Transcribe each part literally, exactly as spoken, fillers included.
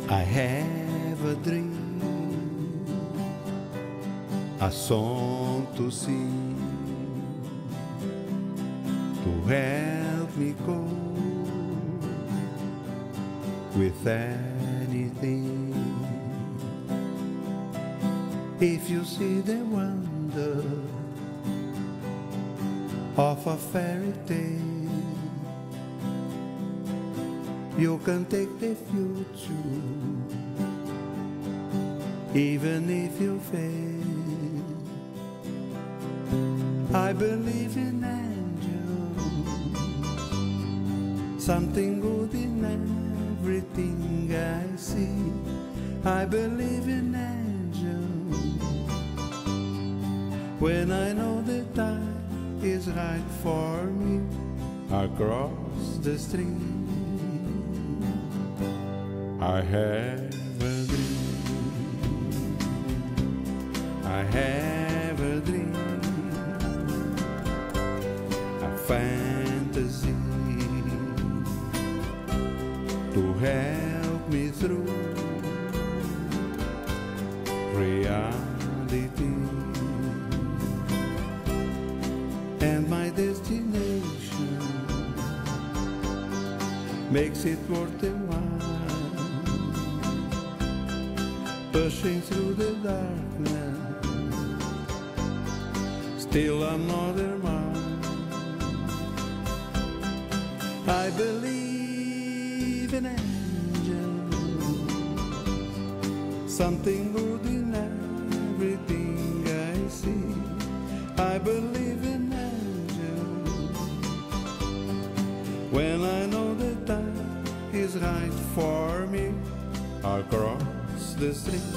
I have a dream, a song to sing, to help me cope with anything. If you see the wonder of a fairy tale, you can take the future, even if you fail. I believe in angels, something good in everything I see. I believe in angels, when I know the time is right for me. Across the street I have a dream, I have a dream, a fantasy to help me through reality. And my destination makes it worth the while, pushing through the darkness, still another mile. I believe in angels, something good in everything I see. I believe in angels, when I know the time is right for me. Across the street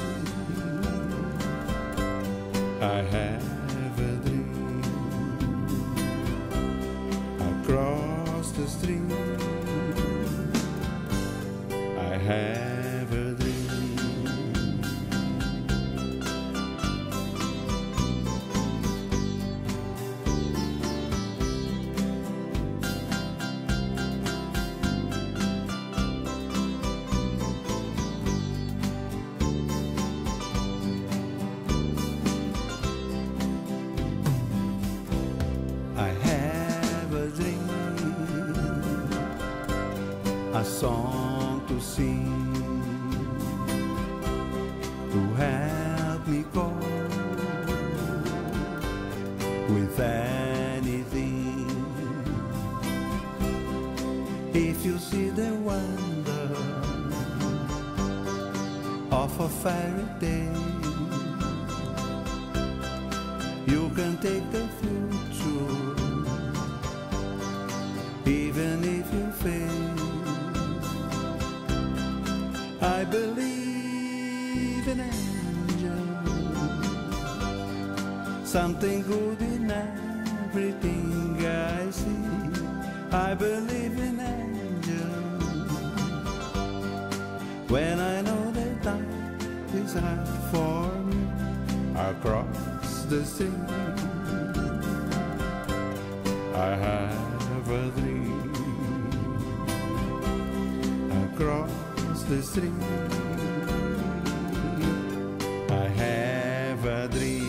I have a dream, across the street I have a dream. I have a dream, a song to sing, to help me cope with anything. If you see the wonder of a fairy tale, you can take the future, even if you fail. I believe in angels, something good in everything I see. I believe in angels, when I know the time is right for me. Across the street I have a dream, across the street I have a dream.